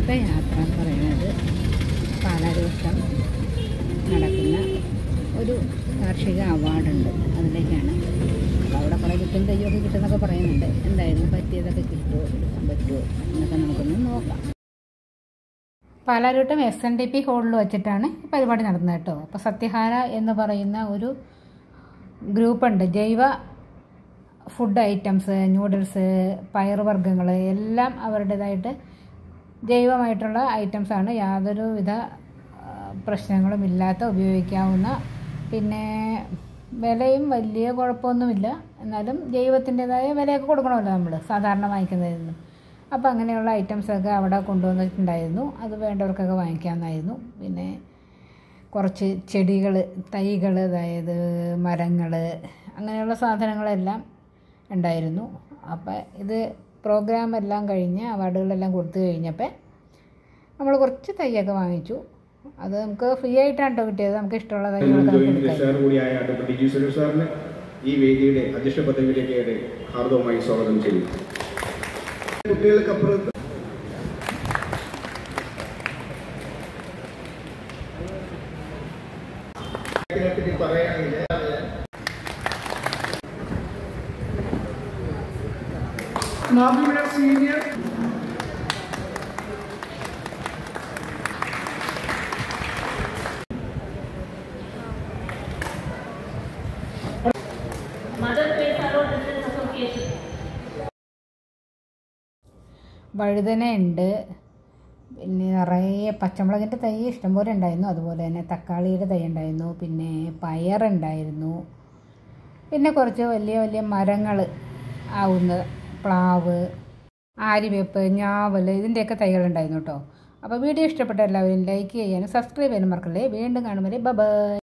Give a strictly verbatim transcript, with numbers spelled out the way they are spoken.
ഇന്നത്തെ യാത്ര എന്ന് പറയുന്നത് പാലാരിവട്ടം നടക്കുന്ന ഒരു കാർഷിക അവാർഡുണ്ട്, അതിലേക്കാണ്. അപ്പോൾ അവിടെ കുറേ കിട്ടും തെയ്യമൊക്കെ കിട്ടുമെന്നൊക്കെ പറയുന്നുണ്ട്. എന്തായാലും പറ്റിയതൊക്കെ കിട്ടുമോ, എടുക്കാൻ പറ്റുമോ എന്നൊക്കെ നമുക്കൊന്ന് നോക്കാം. Palarivattom S N D P ഹോളിൽ വെച്ചിട്ടാണ് ഈ പരിപാടി നടന്നത് കേട്ടോ. അപ്പോൾ സത്യഹാര എന്ന് പറയുന്ന ഒരു ഗ്രൂപ്പുണ്ട്. ജൈവ ഫുഡ് ഐറ്റംസ്, ന്യൂഡിൽസ്, പയറുവർഗ്ഗങ്ങൾ എല്ലാം അവരുടേതായിട്ട് ജൈവമായിട്ടുള്ള ഐറ്റംസാണ്. യാതൊരുവിധ പ്രശ്നങ്ങളും ഇല്ലാത്ത, ഉപയോഗിക്കാവുന്ന, പിന്നെ വിലയും വലിയ കുഴപ്പമൊന്നുമില്ല. എന്നാലും ജൈവത്തിൻ്റെതായ വിലയൊക്കെ കൊടുക്കണമല്ലോ നമ്മൾ സാധാരണ വാങ്ങിക്കുന്നതിൽ നിന്നും. അപ്പോൾ അങ്ങനെയുള്ള ഐറ്റംസൊക്കെ അവിടെ കൊണ്ടുവന്നിട്ടുണ്ടായിരുന്നു. അത് വേണ്ടവർക്കൊക്കെ വാങ്ങിക്കാമെന്നായിരുന്നു. പിന്നെ കുറച്ച് ചെടികൾ, തൈകൾ, അതായത് മരങ്ങൾ, അങ്ങനെയുള്ള സാധനങ്ങളെല്ലാം ഉണ്ടായിരുന്നു. അപ്പോൾ ഇത് പ്രോഗ്രാം എല്ലാം കഴിഞ്ഞ് അവാർഡുകളെല്ലാം കൊടുത്തു കഴിഞ്ഞപ്പോൾ നമ്മൾ കുറച്ച് തൈയൊക്കെ വാങ്ങിച്ചു. അത് നമുക്ക് ഫ്രീ ആയിട്ടാണ് കേട്ടോ കിട്ടിയത്. നമുക്ക് ഇഷ്ടമുള്ള തൈകളൊക്കെ ഈ വേദിയുടെ അധ്യക്ഷ പദവിയിലേക്ക് ഹാർദവമായി സ്വാഗതം ചെയ്യും. കുട്ടികൾക്കപ്പുറത്ത് പറയാനില്ല. സീനിയർ വഴുതനയുണ്ട്, പിന്നെ നിറയെ പച്ചമുളകിൻ്റെ തൈ ഇഷ്ടംപോലെ ഉണ്ടായിരുന്നു. അതുപോലെ തന്നെ തക്കാളിയുടെ തൈ ഉണ്ടായിരുന്നു, പിന്നെ പയറുണ്ടായിരുന്നു, പിന്നെ കുറച്ച് വലിയ വലിയ മരങ്ങൾ ആവുന്ന പ്ലാവ്, ആര്യവേപ്പ്, ഞാവൽ, ഇതിൻ്റെയൊക്കെ തൈകളുണ്ടായിരുന്നു കേട്ടോ. അപ്പോൾ വീഡിയോ ഇഷ്ടപ്പെട്ട എല്ലാവരും ലൈക്ക് ചെയ്യാനും സബ്സ്ക്രൈബ് ചെയ്യാനും മറക്കല്ലേ. വീണ്ടും കാണുമ്പോൾ ബൈ.